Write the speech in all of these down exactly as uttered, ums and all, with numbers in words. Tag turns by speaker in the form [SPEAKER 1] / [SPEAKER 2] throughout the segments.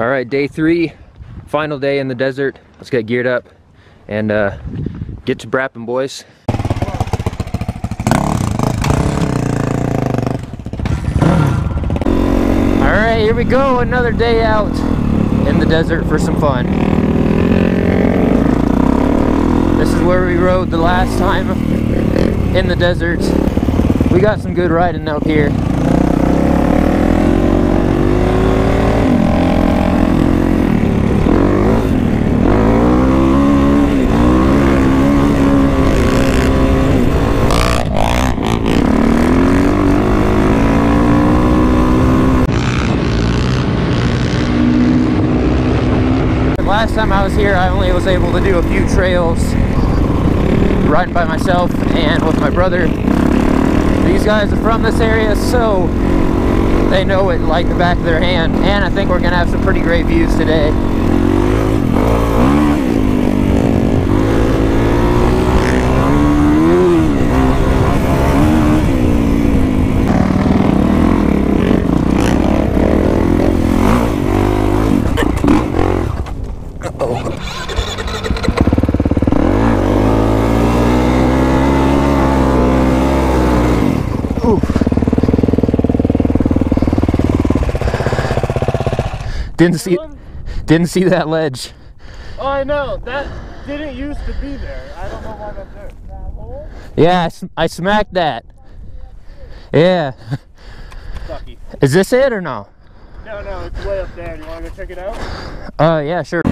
[SPEAKER 1] All right, day three, final day in the desert. Let's get geared up and uh, get to Braaping, boys. All right, here we go, another day out in the desert for some fun. This is where we rode the last time in the desert. We got some good riding out here. Last time I was here, I only was able to do a few trails riding by myself and with my brother. These guys are from this area, so they know it like the back of their hand, and I think we're gonna have some pretty great views today. Didn't see, didn't see that ledge.
[SPEAKER 2] Oh, I know. That didn't used to be there. I don't know why that's there. That hole?
[SPEAKER 1] Yeah, I, I smacked that. Yeah.
[SPEAKER 2] Sucky.
[SPEAKER 1] Is this it or no?
[SPEAKER 2] No, no, it's way up there. You want to go check it out?
[SPEAKER 1] Uh, yeah, sure.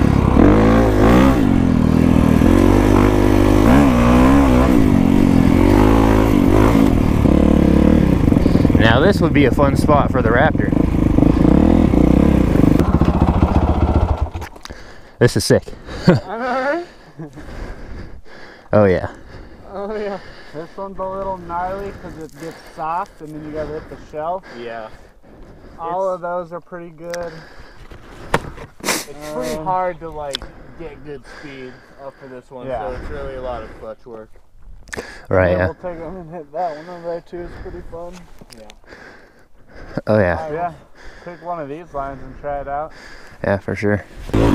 [SPEAKER 1] Now this would be a fun spot for the Raptor. This is sick.
[SPEAKER 2] Alright.
[SPEAKER 1] Oh yeah.
[SPEAKER 2] Oh yeah. This one's a little gnarly because it gets soft and then you gotta hit the shelf. Yeah. All it's, of those are pretty good. It's um, pretty hard to like get good speed up for this one, yeah. So it's really a lot of clutch work.
[SPEAKER 1] Right, yeah.
[SPEAKER 2] We'll take them and hit that one over there too. It's pretty fun. Yeah.
[SPEAKER 1] Oh yeah.
[SPEAKER 2] Oh, yeah. Pick one of these lines and try it out.
[SPEAKER 1] Yeah, for sure.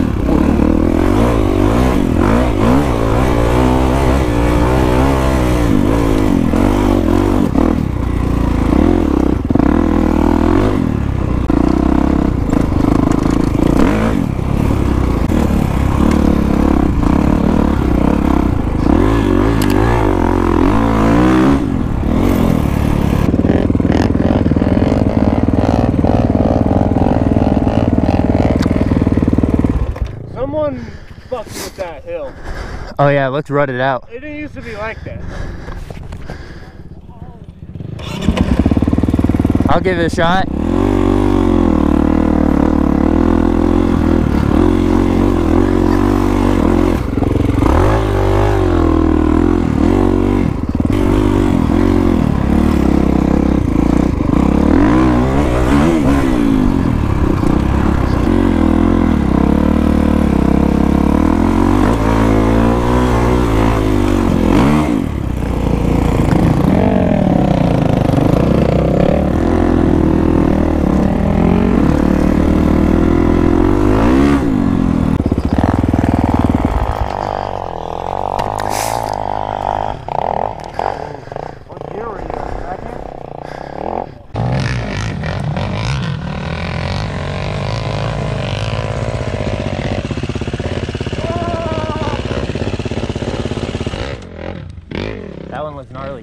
[SPEAKER 2] Someone fucked with that hill.
[SPEAKER 1] Oh yeah, it looked rutted out.
[SPEAKER 2] It didn't used to be like that.
[SPEAKER 1] I'll give it a shot. That one looks gnarly.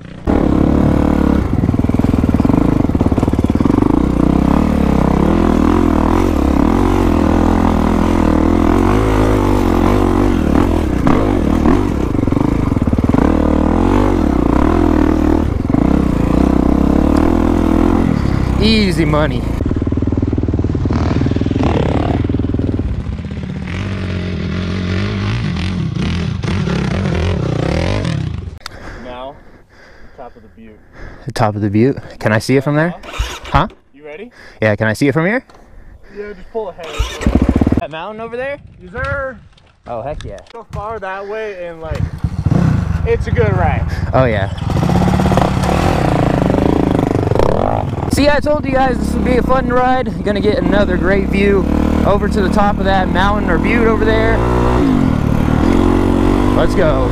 [SPEAKER 1] Easy money.
[SPEAKER 2] Top of the Butte.
[SPEAKER 1] The top of the Butte. Can I see it from there? Huh?
[SPEAKER 2] You ready?
[SPEAKER 1] Yeah, can I see it from here?
[SPEAKER 2] Yeah, just pull ahead.
[SPEAKER 1] That mountain over there?
[SPEAKER 2] Yes, sir.
[SPEAKER 1] Oh, heck yeah.
[SPEAKER 2] So far that way and like, it's a good ride.
[SPEAKER 1] Oh yeah. See, I told you guys this would be a fun ride. You're gonna get another great view over to the top of that mountain or butte over there. Let's go.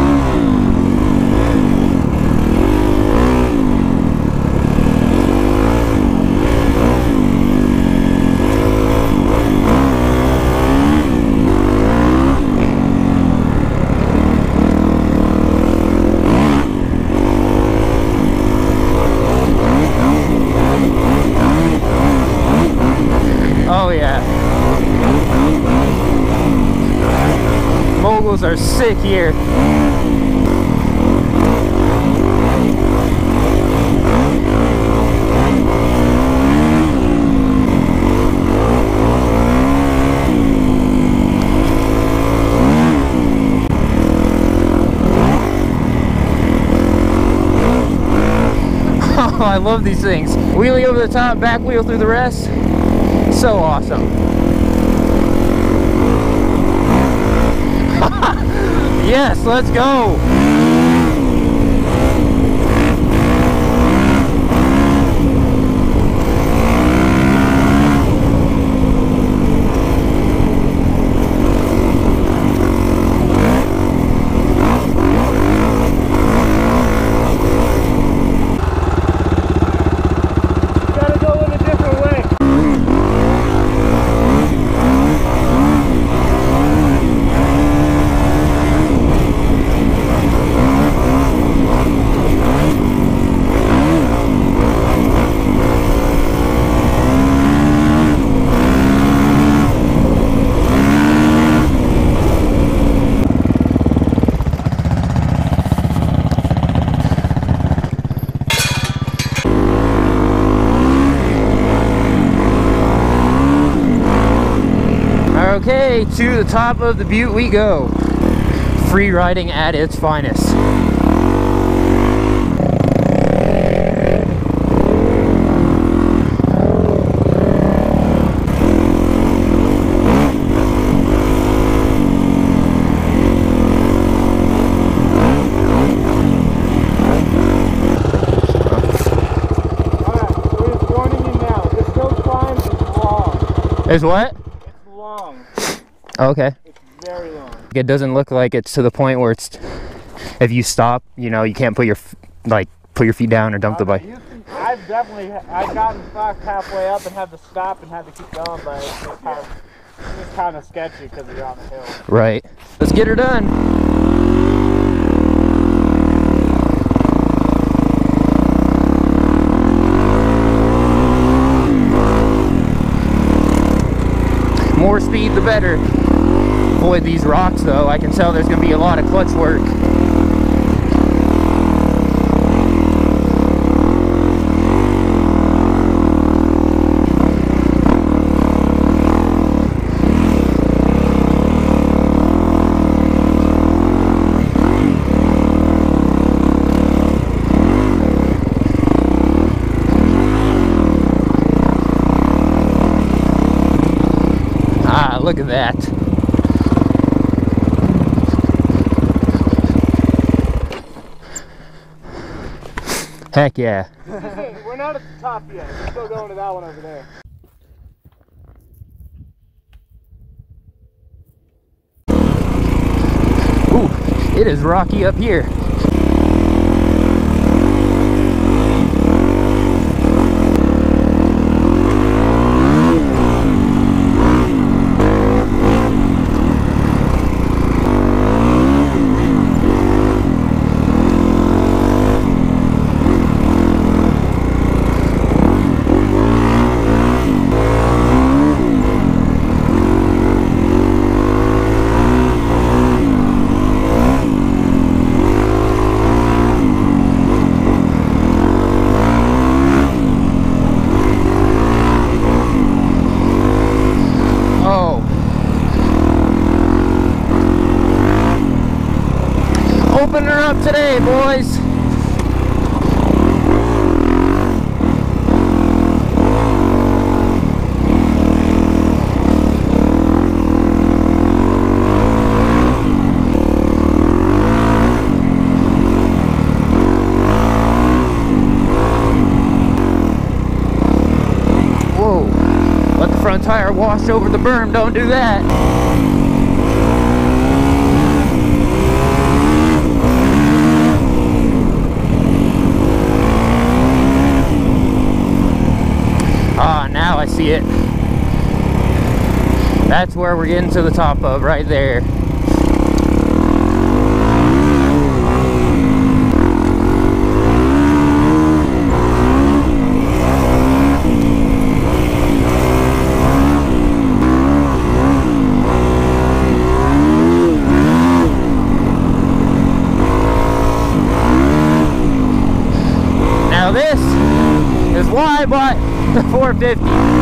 [SPEAKER 1] Oh yeah. Moguls are sick here. Oh, I love these things. Wheelie over the top, back wheel through the rest. So awesome. Yes, let's go. Okay, to the top of the butte we go. Free riding at its finest. Is what?
[SPEAKER 2] It's long.
[SPEAKER 1] Okay.
[SPEAKER 2] It's very long.
[SPEAKER 1] It doesn't look like it's to the point where it's, if you stop, you know, you can't put your, like, put your feet down or dump
[SPEAKER 2] uh,
[SPEAKER 1] the bike.
[SPEAKER 2] I've definitely, I've gotten fucked halfway up and had to stop and had to keep going, but it's just kind of, it's just kind of sketchy because you're on the hill.
[SPEAKER 1] Right. Let's get her done. More speed the better. Avoid these rocks though. I can tell there's going to be a lot of clutch work. Look at that. Heck yeah.
[SPEAKER 2] We're not at the top yet. We're still going to that one over there.
[SPEAKER 1] Ooh, it is rocky up here. Opening her up today, boys. tire washed over the berm. Don't do that. Ah, now I see it. That's where we're getting to the top of, right there. Now this is why I bought the four fifty.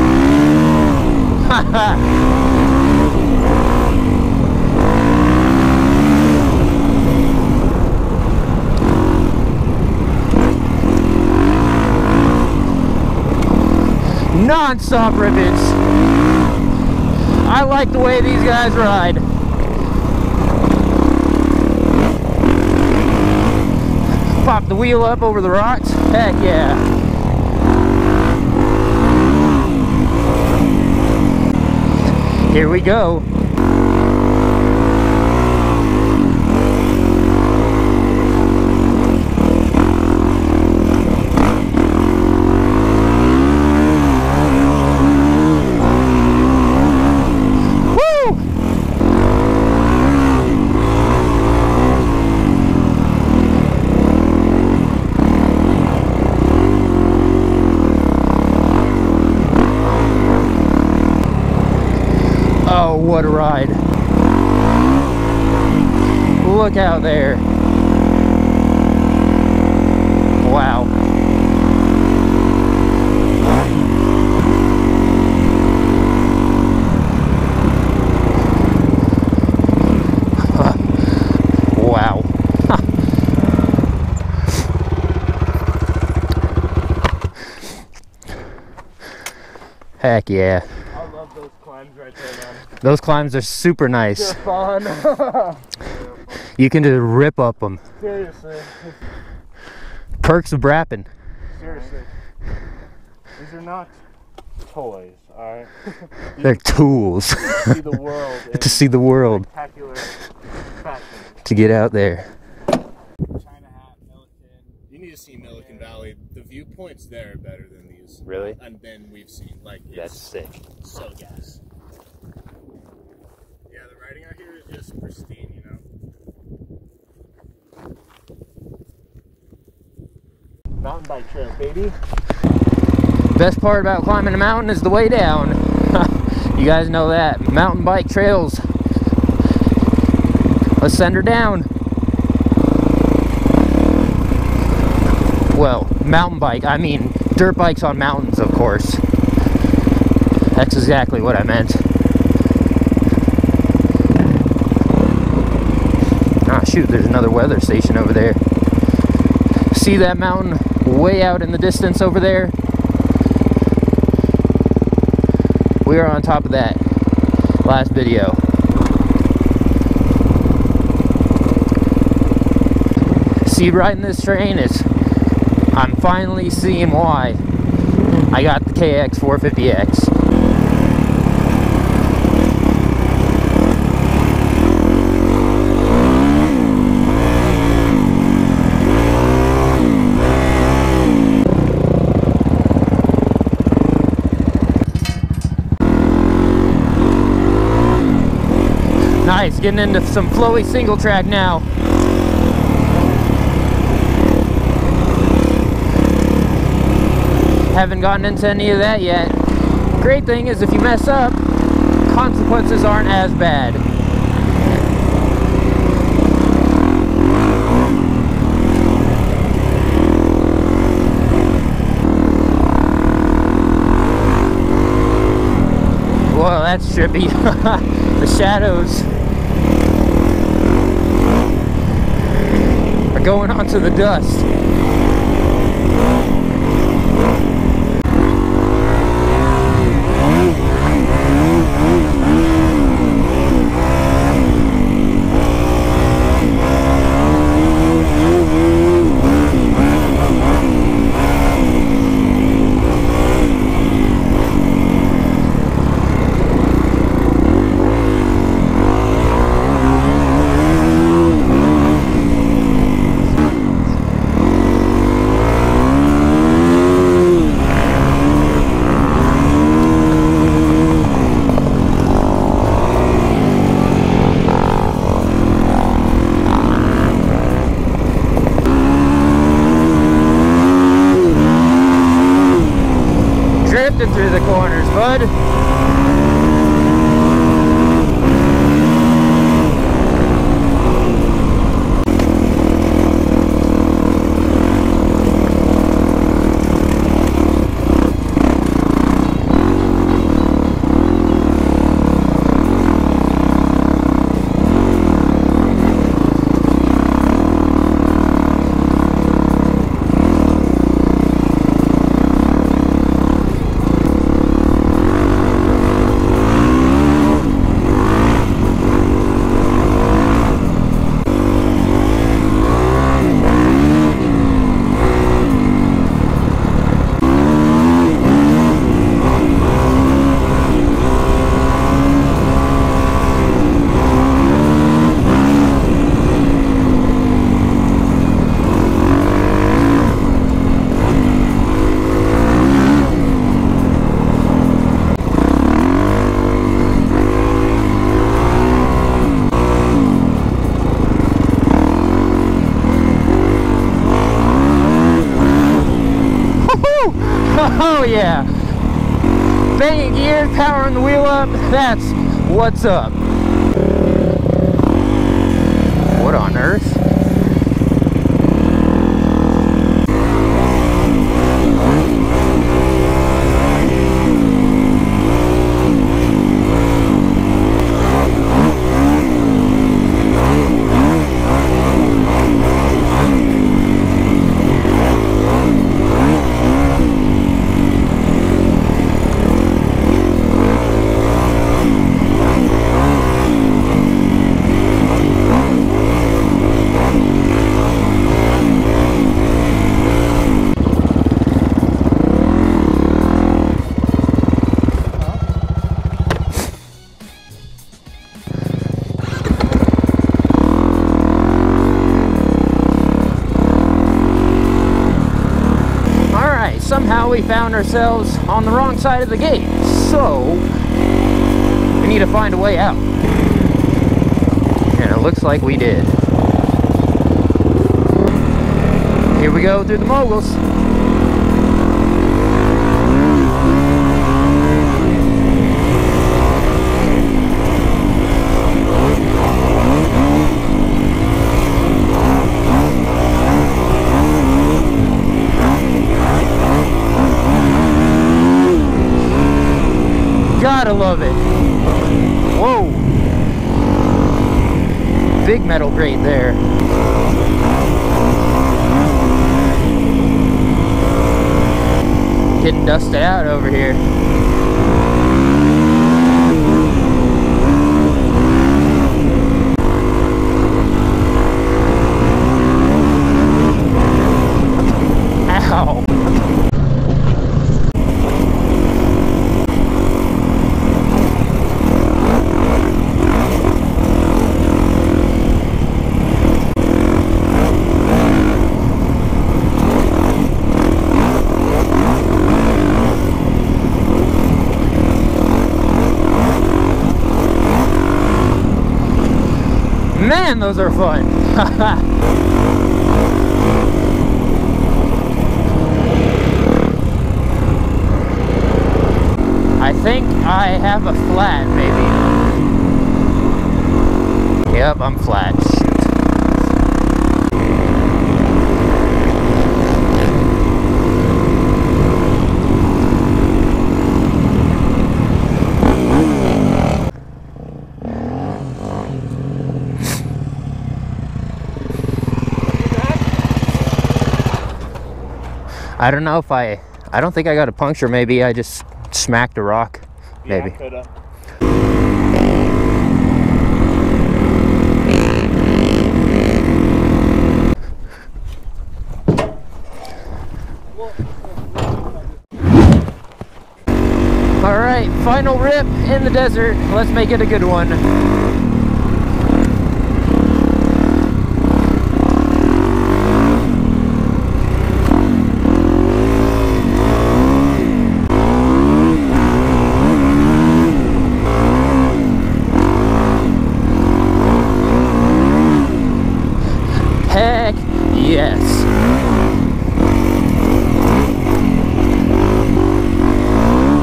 [SPEAKER 1] Non-stop rivets. I like the way these guys ride. Pop the wheel up over the rocks. Heck yeah. Here we go. Oh, what a ride. Look out there. Wow. Wow. Heck yeah.
[SPEAKER 2] I love those climbs right there, man.
[SPEAKER 1] Those climbs are super nice.
[SPEAKER 2] They're fun.
[SPEAKER 1] You can just rip up them.
[SPEAKER 2] Seriously.
[SPEAKER 1] Perks of Braaping.
[SPEAKER 2] Seriously. These are not toys, alright?
[SPEAKER 1] They're tools.
[SPEAKER 2] To see the world.
[SPEAKER 1] To see the world.
[SPEAKER 2] Spectacular fashion.
[SPEAKER 1] To get out there.
[SPEAKER 2] China Hat, Milliken. You need to see Milliken Valley. The viewpoints there are better than these.
[SPEAKER 1] Really?
[SPEAKER 2] And then we've seen. Like, it's
[SPEAKER 1] That's sick.
[SPEAKER 2] so gas. Yeah, the riding out here is just pristine, you know? Mountain bike trail, baby.
[SPEAKER 1] Best part about climbing a mountain is the way down. You guys know that. Mountain bike trails. Let's send her down. Well, mountain bike, I mean dirt bikes on mountains, of course. That's exactly what I meant. Ah, shoot, there's another weather station over there. See that mountain way out in the distance over there? We are on top of that last video. See, riding this train is, I'm finally seeing why I got the K X four fifty X. Nice, getting into some flowy single track now. Haven't gotten into any of that yet. Great thing is if you mess up, consequences aren't as bad. Whoa, that's trippy. The shadows are going onto the dust. drifting through the corners, bud. Oh yeah, banging gear, powering the wheel up, that's what's up. What on earth? Somehow we found ourselves on the wrong side of the gate, so we need to find a way out. And it looks like we did. Here we go through the moguls. Gotta love it. Whoa. Big metal grate there. Getting dusted out over here. Ow. Man, those are fun. I think I have a flat, maybe. Yep, I'm flat. I don't know if I, I don't think I got a puncture. Maybe I just smacked a rock. Maybe. Yeah, coulda. All right, final rip in the desert. Let's make it a good one. Heck yes.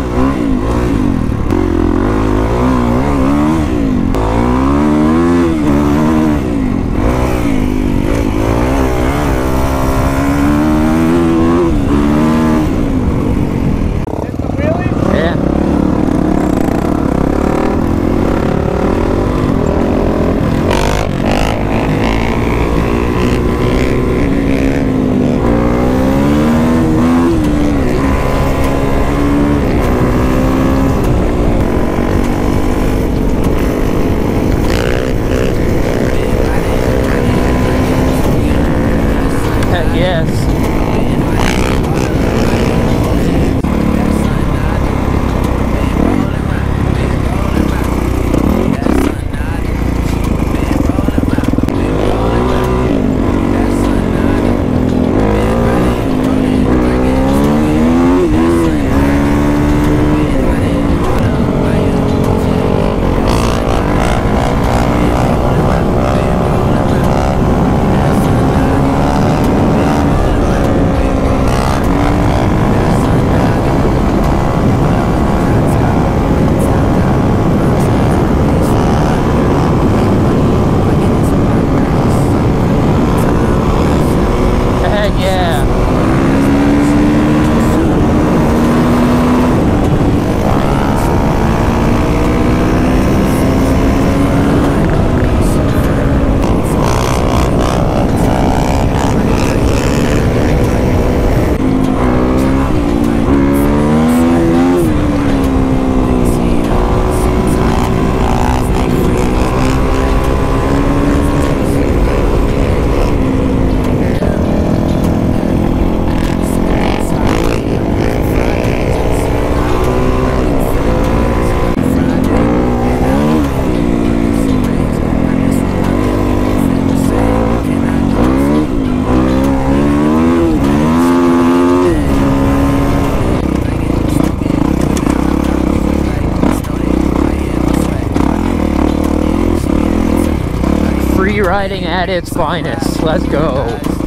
[SPEAKER 1] riding at its finest. Let's go.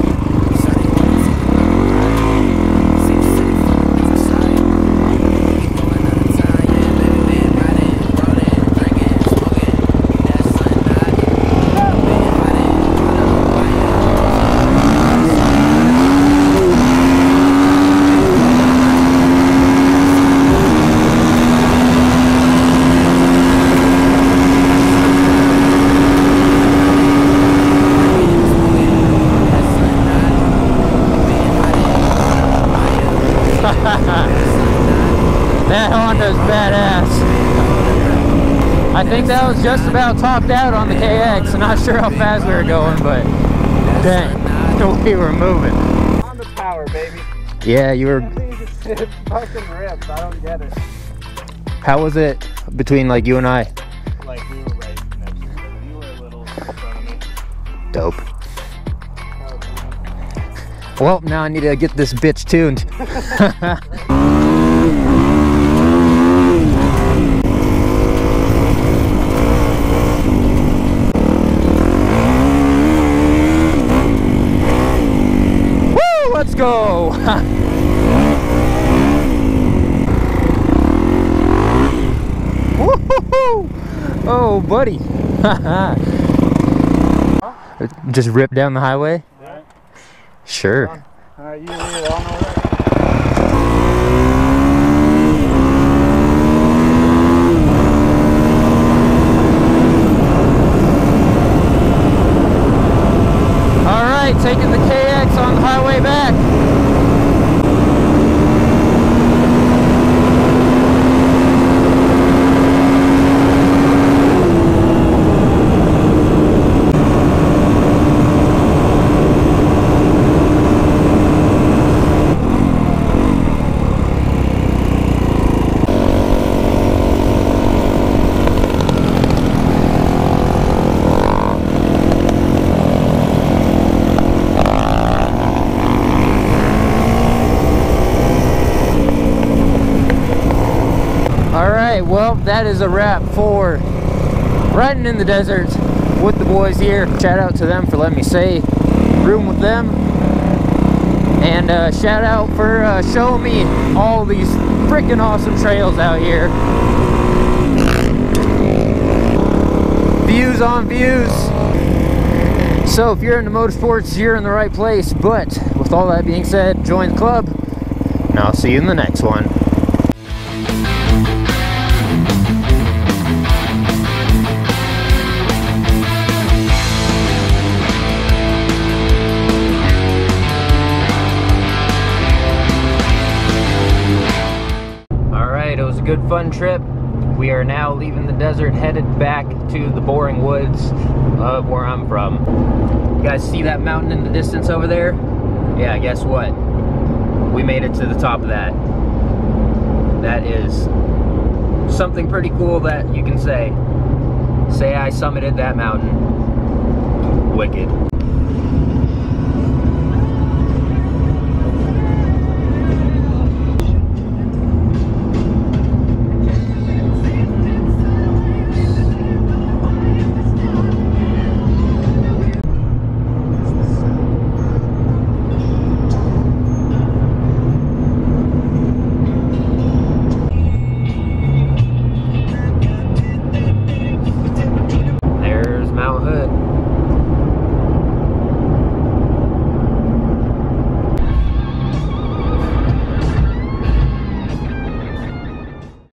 [SPEAKER 1] That Honda's badass. I think that was just about topped out on the K X. I'm not sure how fast we were going, but dang, we were moving.
[SPEAKER 2] On the power, baby.
[SPEAKER 1] Yeah, you were.
[SPEAKER 2] It fucking rips. I don't get it.
[SPEAKER 1] How was it between like you and I?
[SPEAKER 2] Like we were right next to each other. You were a little in front of me.
[SPEAKER 1] Dope. Well, now I need to get this bitch tuned. Woo! Let's go! Woo-hoo-hoo! Oh, buddy. Just rip down the highway? Sure.
[SPEAKER 2] Alright, you leave it. I'll know that.
[SPEAKER 1] Alright, taking the K X on the highway back. Well, that is a wrap for riding in the desert with the boys here. Shout out to them for letting me stay room with them, and uh, shout out for uh, showing me all these freaking awesome trails out here. Views on views. So if you're into motorsports, you're in the right place. But with all that being said, join the club, and I'll see you in the next one. It was a good fun trip. We are now leaving the desert, headed back to the boring woods of where I'm from. You guys see that mountain in the distance over there? Yeah, guess what? We made it to the top of that. That is something pretty cool that you can say. Say I summited that mountain. Wicked.